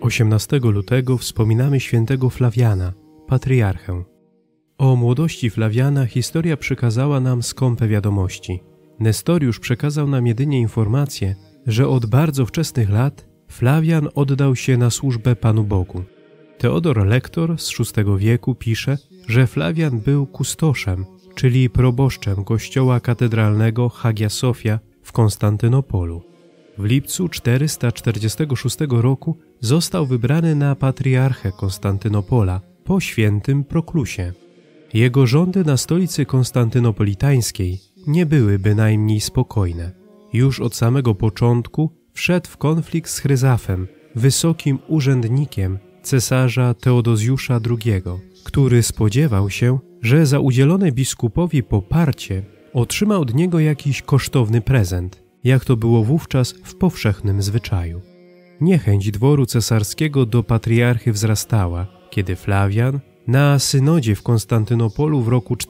18 lutego wspominamy świętego Flawiana, patriarchę. O młodości Flawiana historia przekazała nam skąpe wiadomości. Nestoriusz przekazał nam jedynie informację, że od bardzo wczesnych lat Flawian oddał się na służbę Panu Bogu. Teodor Lektor z VI wieku pisze, że Flawian był kustoszem, czyli proboszczem kościoła katedralnego Hagia Sofia w Konstantynopolu. W lipcu 446 roku został wybrany na patriarchę Konstantynopola po świętym Proklusie. Jego rządy na stolicy konstantynopolitańskiej nie były bynajmniej spokojne. Już od samego początku wszedł w konflikt z Chryzafem, wysokim urzędnikiem cesarza Teodozjusza II, który spodziewał się, że za udzielone biskupowi poparcie otrzyma od niego jakiś kosztowny prezent, jak to było wówczas w powszechnym zwyczaju. Niechęć dworu cesarskiego do patriarchy wzrastała, kiedy Flawian na synodzie w Konstantynopolu w roku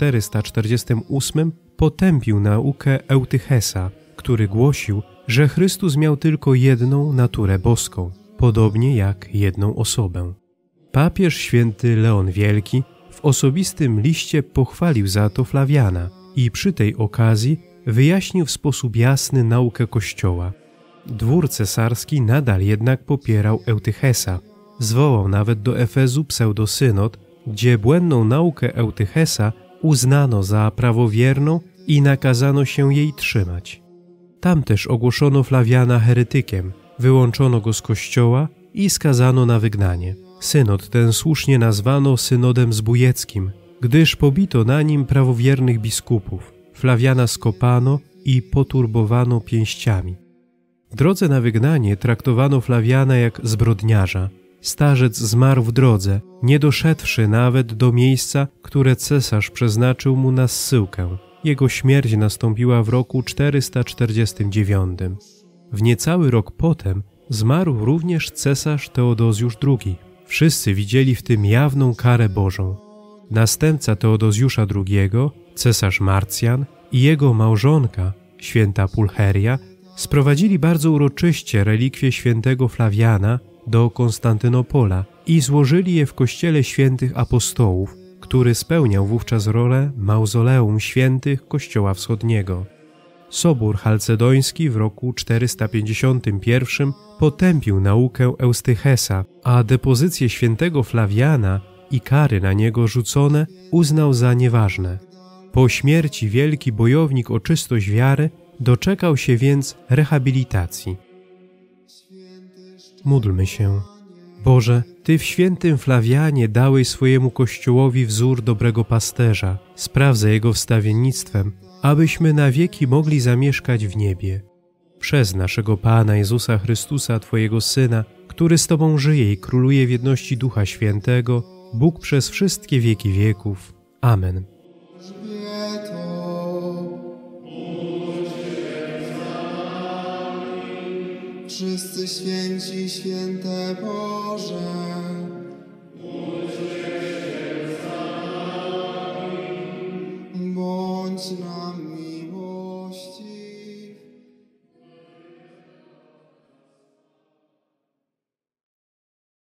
448 potępił naukę Eutychesa, który głosił, że Chrystus miał tylko jedną naturę boską, podobnie jak jedną osobę. Papież święty Leon Wielki w osobistym liście pochwalił za to Flawiana i przy tej okazji wyjaśnił w sposób jasny naukę Kościoła. Dwór cesarski nadal jednak popierał Eutychesa. Zwołał nawet do Efezu pseudosynod, gdzie błędną naukę Eutychesa uznano za prawowierną i nakazano się jej trzymać. Tam też ogłoszono Flawiana heretykiem, wyłączono go z kościoła i skazano na wygnanie. Synod ten słusznie nazwano synodem zbójeckim, gdyż pobito na nim prawowiernych biskupów. Flawiana skopano i poturbowano pięściami. W drodze na wygnanie traktowano Flawiana jak zbrodniarza. Starzec zmarł w drodze, nie doszedłszy nawet do miejsca, które cesarz przeznaczył mu na zsyłkę. Jego śmierć nastąpiła w roku 449. W niecały rok potem zmarł również cesarz Teodozjusz II. Wszyscy widzieli w tym jawną karę Bożą. Następca Teodozjusza II, cesarz Marcjan i jego małżonka, święta Pulcheria, sprowadzili bardzo uroczyście relikwie świętego Flawiana do Konstantynopola i złożyli je w kościele świętych apostołów, który spełniał wówczas rolę mauzoleum świętych Kościoła Wschodniego. Sobór Chalcedoński w roku 451 potępił naukę Eustychesa, a depozycję świętego Flawiana i kary na niego rzucone uznał za nieważne. Po śmierci wielki bojownik o czystość wiary doczekał się więc rehabilitacji. Módlmy się. Boże, Ty w świętym Flawianie dałeś swojemu Kościołowi wzór dobrego pasterza. Spraw za jego wstawiennictwem, abyśmy na wieki mogli zamieszkać w niebie. Przez naszego Pana Jezusa Chrystusa, Twojego Syna, który z Tobą żyje i króluje w jedności Ducha Świętego, Bóg przez wszystkie wieki wieków. Amen. Wszyscy święci, święte Boże,